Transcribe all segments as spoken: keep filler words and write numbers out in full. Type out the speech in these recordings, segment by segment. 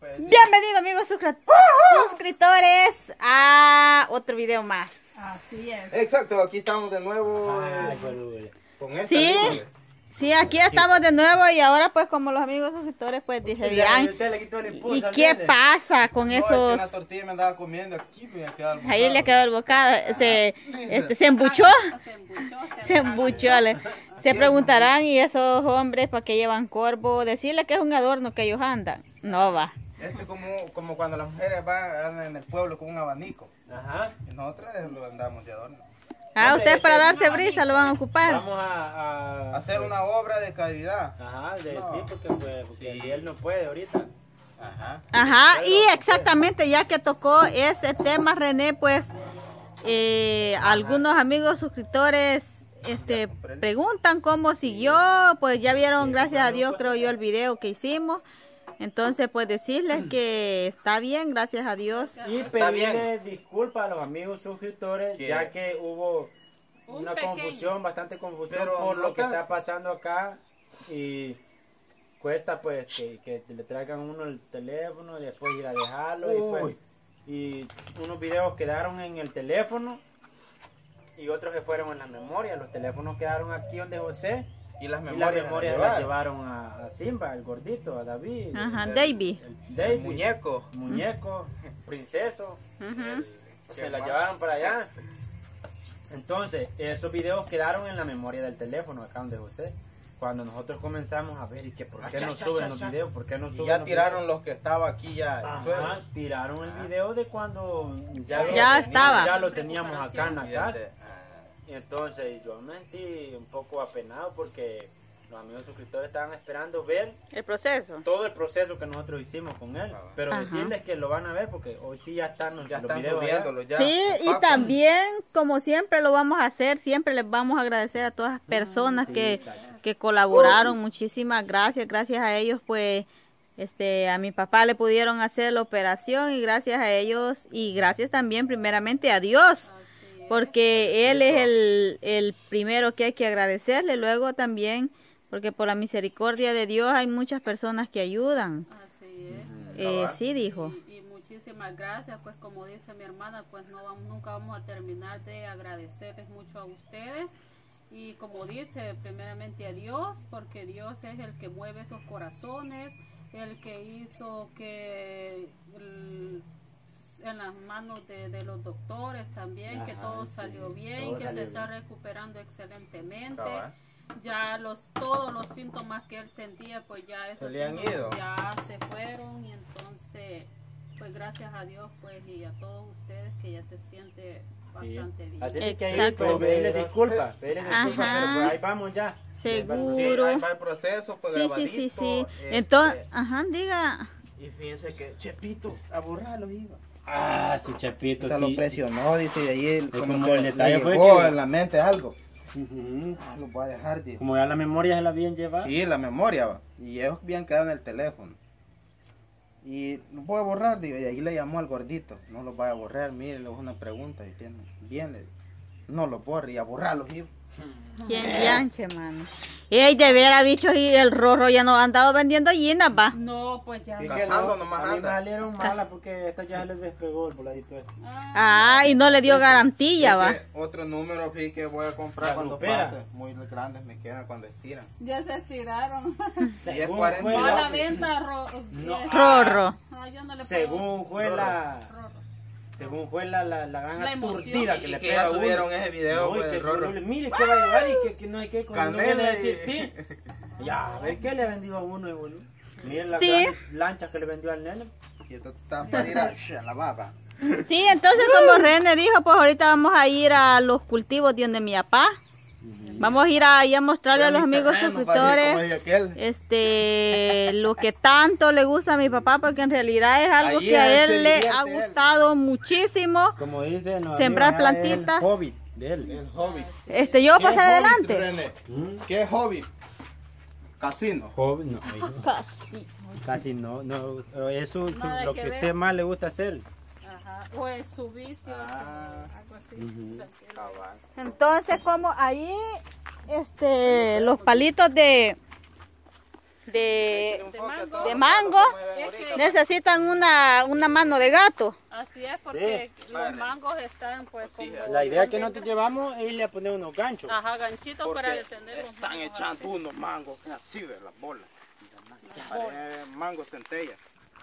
Pues, Bienvenidos amigos suscri- suscriptores a otro video más. Así es. Exacto, aquí estamos de nuevo Ay, eh, boludo. con esta Sí, libre. sí, aquí estamos de nuevo y ahora pues como los amigos suscriptores pues se dirán, Usted le quitó el impulso ¿y al qué nene. pasa con No, es que esos? una tortilla me andaba comiendo aquí, me había quedado el Ahí le bocado. quedó el bocado, se, este, se embuchó, Se embuchó, se embuchó. le- Se preguntarán, ¿y esos hombres para qué llevan corvo? Decirle que es un adorno que ellos andan. No va. Este es como, como cuando las mujeres van andan en el pueblo con un abanico. Ajá. Y nosotros lo andamos de adorno. Ah, Hombre, ustedes para este- darse brisa lo van a ocupar. Vamos a, a Hacer una obra de caridad. Ajá, de No. sí, porque, pues, porque Sí. él no puede ahorita. Ajá. Ajá, y exactamente ya que tocó ese tema René, pues eh, algunos amigos suscriptores este, preguntan cómo siguió, pues ya vieron, gracias a Dios creo yo el video que hicimos, entonces pues decirles que está bien, gracias a Dios. Y Está pedirle disculpas a los amigos suscriptores, ¿Qué? ya que hubo Un una pequeño. confusión, bastante confusión Pero por no lo que tan- está pasando acá. Y cuesta pues que, que le traigan uno el teléfono y después ir a dejarlo. Y, pues, Uy. y unos videos quedaron en el teléfono y otros que fueron en la memoria. Los teléfonos quedaron aquí donde José. Y las Y las memorias, memorias las las llevaron. llevaron a, a Simba, el gordito, a David. Ajá, el- David. el David, Muñeco. muñeco, princeso. Ujú. Se la llevaron para allá. Entonces, esos videos quedaron en la memoria del teléfono acá donde José. Cuando nosotros comenzamos a ver, ¿y que por qué Achá, no achá, suben achá, los achá. videos? ¿Por qué no Y suben ya los tiraron videos? los que estaba aquí ya en el suelo. Ajá, tiraron el Ajá. video de cuando Ya lo Ya teníamos. estaba. ya lo teníamos acá en la casa. Fíjate, Y entonces yo me sentí un poco apenado porque los amigos suscriptores estaban esperando ver El proceso. todo el proceso que nosotros hicimos con él. Pero Ajá. decirles que lo van a ver porque hoy sí ya están los, ya los están videos allá. subiéndolos ya. Sí, y Paco. también, como siempre lo vamos a hacer, siempre les vamos a agradecer a todas las personas Sí, que, claro. que colaboraron. Muchísimas gracias, gracias a ellos, pues, este, a mi papá le pudieron hacer la operación y gracias a ellos y gracias también primeramente a Dios, Así es. porque Él es el, el primero que hay que agradecerle, luego también, porque por la misericordia de Dios hay muchas personas que ayudan. Así es. Eh, Cabal. sí, dijo. Y, y muchísimas gracias, pues como dice mi hermana, pues no vamos, nunca vamos a terminar de agradecerles mucho a ustedes. Y como dice, primeramente a Dios, porque Dios es el que mueve esos corazones, el que hizo que el- en las manos de, de los doctores también, que Ajá, todo sí, salió bien, todo que salió se está bien. recuperando excelentemente. Cabal. Ya los todos los síntomas que él sentía, pues ya esos Se le han síntomas ido. ya se fueron y entonces, pues gracias a Dios, pues y a todos ustedes que ya se siente Sí. bastante bien. Así es que ahí Exacto. pues, pedirle disculpas, pedirle disculpas, Ajá. pero pues ahí vamos ya. Sí, Seguro. ahí va el proceso, pues Sí, sí, grabadito. sí, sí. este, Entonces, ajá, diga. Y fíjense que Chepito a borrarlo iba. Ah, sí, Chepito, Hasta lo sí. presionó, dice, y ahí él Es como, como que el le detalle fue llegó que- en la mente algo. Ujú. Ah, lo voy a dejar, dijo. Como ya la memoria se la habían llevado. Sí, la memoria va. Y ellos habían quedado en el teléfono. Y lo voy a borrar, digo, y ahí le llamó al gordito. No lo vaya a borrar, mire, le hago una pregunta. Y tiene, viene, no lo borre, y a borrarlo, dijo. ¿Quién yanche, mano? Ey, de veras, bichos, y el Rorro ya no han andado vendiendo gallinas, va. No, pues ya. Y Ca- que Cazando nomás a mí me anda. salieron malas porque esta ya se les despegó el voladito este. Ah, Ah, y no le dio garantía, va. Ese otro número, sí, que voy a comprar La cuando grupera. pase. Muy grandes me quedan cuando estiran. ya se estiraron. Y es Según cuarenta. fue No, a la la- venta, ro No. eh, Rorro. ah, yo no le puedo- Según fue la, Rorro. según fue la, la, la gran La emoción. aturdida que Y le que pega ya a uno. subieron ese video, No, y pues, que el Rorro. subió, mire que va a llevar y que, que no hay que con no Canela viene a y- decir sí. Ya, a ver qué le ha vendido a uno, eh, boludo. Miren las Sí. grandes lanchas que le vendió al nene. Y esto está para ir a, a la baba. Sí, entonces como René dijo, pues ahorita vamos a ir a los cultivos de donde mi papá. Vamos a ir ahí a mostrarle a los amigos suscriptores este lo que tanto le gusta a mi papá, porque en realidad es algo Ahí que a él él se le divierte, ha él. gustado muchísimo. Como dicen los Sembrar amigos allá, es plantitas. el hobby de él. El hobby. Este, yo voy a ¿Qué pasar hobby, adelante. René? ¿Mm? ¿Qué hobby? Casino. Hobby, no, hijo, Casi. casi no, no, eso es Nada lo que que a ver. usted más le gusta hacer. Ajá. O es su vicio, Ah. su- algo así. Ujú. tranquilo. Cabal. Entonces como ahí este los palitos de de, de mango. de mango, Es que- necesitan una, una mano de gato. Así es porque Sí. los mangos están pues como... La idea que nosotros llevamos es irle a poner unos ganchos. Ajá, ganchitos para Porque detener los están mangos echando así. unos mangos así de las bolas. Eh, mangos centellas.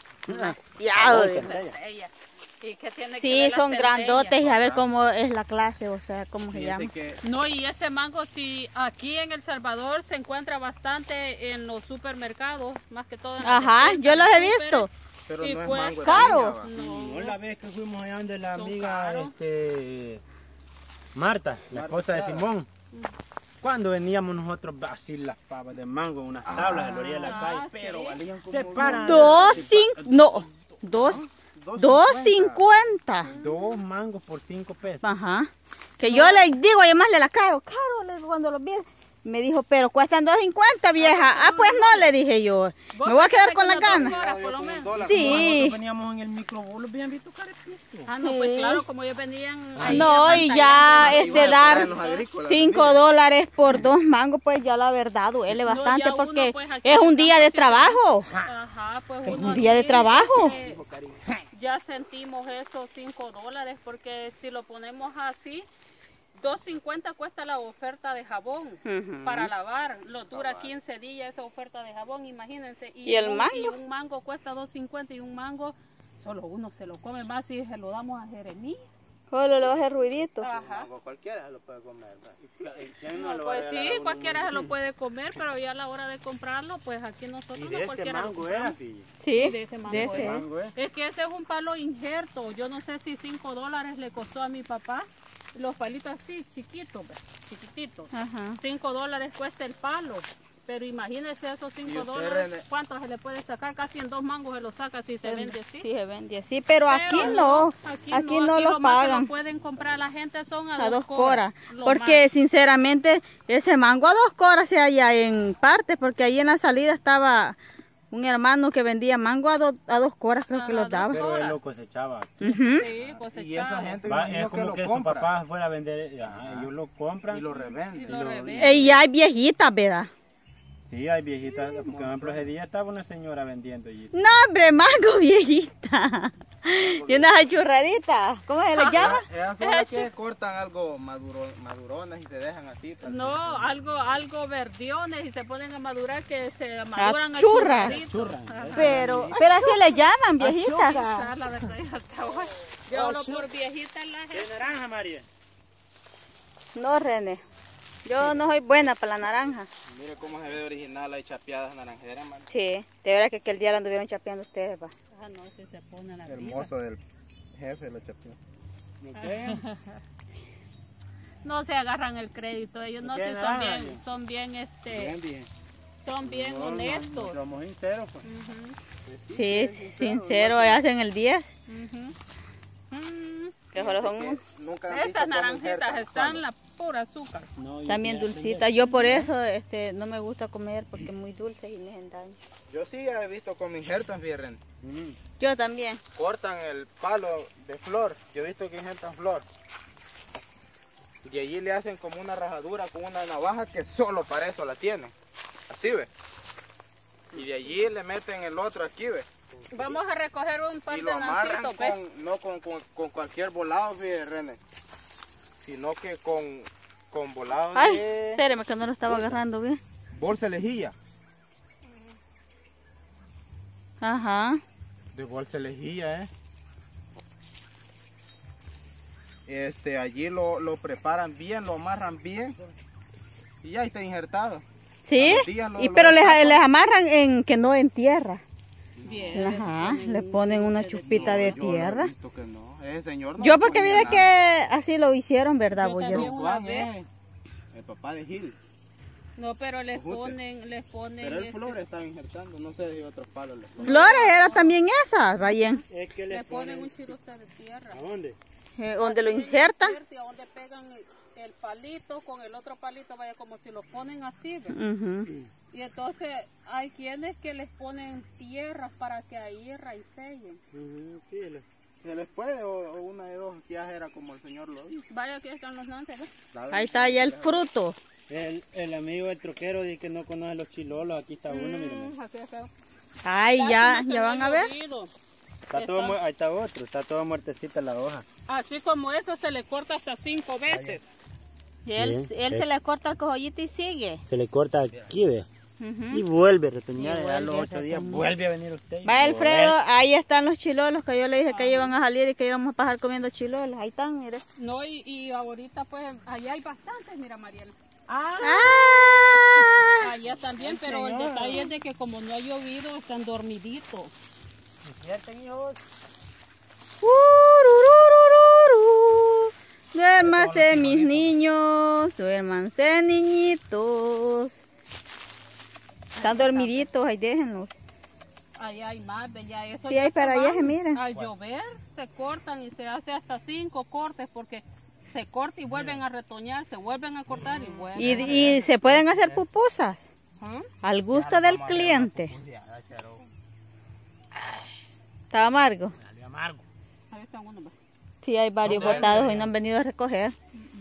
Demasiado. Ah, dice. Centella. ¿Y qué tiene que Sí, ver la son centella? grandotes y a ver cómo es la clase, o sea, cómo se Fíjense llama. que No, y ese mango sí, aquí en El Salvador se encuentra bastante en los supermercados, más que todo en las Ajá, despensas, yo los he súper. visto. pero Y no es cuesta- mango de Caro. piña, va. No, No, la vez que fuimos allá donde la Son amiga caros. este, Marta, la Marta esposa de Estrada. Simón. Cuando veníamos nosotros así las pavas de mango en unas tablas a la orilla de la Ah, calle. Pero sí. valían como Se paran. Dos, Se cinco, pa- no, dos, dos cincuenta. Dos mangos por cinco pesos. Ajá. Que yo le digo, además le la caro, caro, le digo cuando los vi. Me dijo, pero cuestan dos cincuenta, vieja. Ah, pues no, le dije yo. ¿Vos Me voy a quedar pensaste con que las unas dos ganas. horas, por lo menos? Sí. Nosotros veníamos en el microbús, los habían visto carepito. Ah, no, Sí. pues claro, como ellos venían ahí No, y ya apantallando, este dar los agrícolas, cinco mire. dólares por dos mangos, pues ya la verdad duele No, bastante ya uno, porque pues, aquí es un en día el de campo, sí, trabajo. Ajá, pues Es uno un día de aquí trabajo. dice que ya sentimos esos cinco dólares porque si lo ponemos así, dos cincuenta cuesta la oferta de jabón Ujú. para lavar. Lo dura quince días esa oferta de jabón, imagínense. ¿Y el un, mango? Y un mango cuesta dos cincuenta y un mango solo uno se lo come más si se lo damos a Jeremías. Solo le baja el ruidito. Ajá. Mango cualquiera se lo puede comer, ¿verdad? ¿Quién no No, le va a pues regalar sí, a uno cualquiera un- se lo puede comer, pero ya a la hora de comprarlo, pues aquí nosotros Y no de ese cualquiera lo mango compramos. era, fíjate. Sí, de ese mango de es. ese. Mango, ¿eh? Es que ese es un palo injerto. Yo no sé si cinco dólares le costó a mi papá. Los palitos así, chiquitos, ¿ves? chiquititos. Ajá. cinco dólares cuesta el palo. Pero imagínese esos ¿Y cinco usted, dólares, René? ¿cuánto se le puede sacar? Casi en dos mangos se lo saca si se vende así. Sí, se vende así, pero aquí Pero no, aquí no aquí lo más que pagan lo pueden comprar la gente son a, a dos coras. coras, lo porque más. sinceramente ese mango a dos coras se halla en partes, porque ahí en la salida estaba un hermano que vendía mango a, do- a dos coras, creo que Ajá, los daba. Pero él Horas. lo cosechaba. Ujú. Sí, cosechado. Y esa gente Va, imagino es como lo que, su compra papá fuera a vender, ajá, ellos lo compran. y lo revenden. Y lo lo- revenden. Eh, Y hay viejitas, ¿verdad? Sí, hay viejitas, por ejemplo, ese día estaba una señora vendiendo allí. No, hombre, mango viejita. Y unas achurraditas, ¿cómo se les llama? Esas son las que cortan algo maduro, maduronas y se dejan así. pues. No, algo, algo verdiones y se ponen a madurar que se maduran churras. achurraditos. Churras. Ajá. Pero, pero así le llaman, viejitas. Ah, la verdad, ya está bueno. Yo hablo por viejitas la ¿Qué gente. naranja, María? No, René, yo no soy buena para la naranja. Mire cómo se ve de original, hay chapeadas naranjeras, man. Sí, de verdad que aquel día la anduvieron chapeando ustedes, va. Ah, no, si se pone la Hermoso del jefe lo chapeó. Ok. No se agarran el crédito, ellos no, ¿Qué si son naranja, bien, yo? son bien, este, Bien, dije. son bien No, no, honestos. no, somos sinceros, pues. Ujú, Sí, sincero, hacen el diez. ujú. Mm, Que solo son Que nunca han visto Estas cómo naranjitas injertan están palos. la pura azúcar. No, yo también quería dulcitas. Yo por eso este, no me gusta comer porque es muy dulce y me hacen daño. Yo sí he visto cómo injertan, fíjense. aprender. Mm. Yo también. Cortan el palo de flor. Yo he visto que injertan flor. Y allí le hacen como una rajadura con una navaja que solo para eso la tienen. Así ve. Y de allí le meten el otro aquí, ve. Vamos a recoger un par Y de lo amarran nancitos, ¿ves? con, no con, con, con cualquier volado, fíjese, René. Sino que con, con volado Ay, de espérame que no lo estaba agarrando bien. bolsa de lejía. Ajá. De bolsa de lejía, eh. Este, allí lo, lo preparan bien, lo amarran bien. Y ya está injertado. Sí, A los días lo- y lo pero les, destapan. les amarran en que no en tierra. Bien, Ajá, ponen le un ponen una chute de chupita de Yo lo he tierra. visto que no. Ese señor no Yo le porque vi ponía de nada. que así lo hicieron, ¿verdad, Yo Boyer? también. Don una Juan, vez. eh, el papá de Gil. No, pero les Ojute. ponen, les ponen. Pero el este, flor estaba injertando, no sé si otros palos le ponen. Flores era también esa, Rayén. Es que le le ponen ponen... un chirote de tierra. ¿A dónde? Eh, donde lo insertan. Y a donde pegan el, el palito con el otro palito, vaya como si lo ponen así, ¿ve? Ujú. Y entonces hay quienes que les ponen tierras para que ahí raicellen. Ujú, sí, le- ¿Se les puede o, o una de dos que ya era como el señor lo dijo? Vaya, aquí están los nances, ¿ves? Ahí está ya el fruto. El, el amigo del troquero dice que no conoce los chilolos. Aquí está uno, miren. Mm, aquí está. Ay, ya, Lástima que ya no van ha a ver. llovido. Está todo, mu- ahí está otro, está toda muertecita la hoja. Así como eso se le corta hasta cinco veces. Y él, Bien, él eh. se le corta el cojollito y sigue. Se le corta aquí, ve. Ujú. Y vuelve a retoñar, Y ya a los vuelve a ocho días retoñar. vuelve a venir usted. y Va Alfredo, vuelve. ahí están los chilolos que yo le dije que iban a salir y que íbamos a pasar comiendo chilolos. Ahí están, mire. No, y, y ahorita pues allá hay bastantes, mira Mariela. ¡Ah! Allá también, pero el señor. detalle es de que como no ha llovido, están dormiditos. ¿Despierten, hijos? Urururururu. Duérmase mis niños, duérmanse niñitos. Están dormiditos, ahí déjenlos. Allá hay más, ve, ya eso Sí, ya hay para se allá, van. se mira. Al llover se cortan y se hace hasta cinco cortes porque se corta y vuelven a retoñar, se vuelven a cortar y vuelven. Y, a y se pueden hacer pupusas ¿Ah? al gusto del cliente. ¿Está amargo? Amargo. Ahí está uno, ve. Sí, hay varios botados y no han venido a recoger.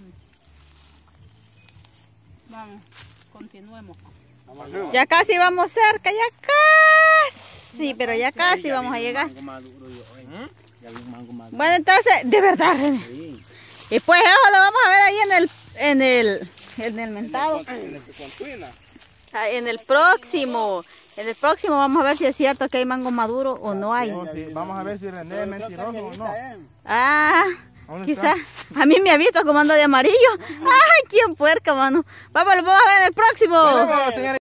Vamos, continuemos. Ya casi vamos cerca, ya casi, pero ya casi vamos a llegar. Ya vi un mango más. Bueno, entonces, de verdad, René. Sí. Y pues eso lo vamos a ver ahí en el, en el, en el mentado. Ah, En el próximo, en el próximo vamos a ver si es cierto que hay mango maduro o no hay. No, sí, vamos a ver si René es mentiroso o no. Ah, ¿Dónde quizás. A mí me ha visto como ando de amarillo. Ay, quién puerca, mano. Vamos, lo vamos a ver en el próximo. Bueno, señores.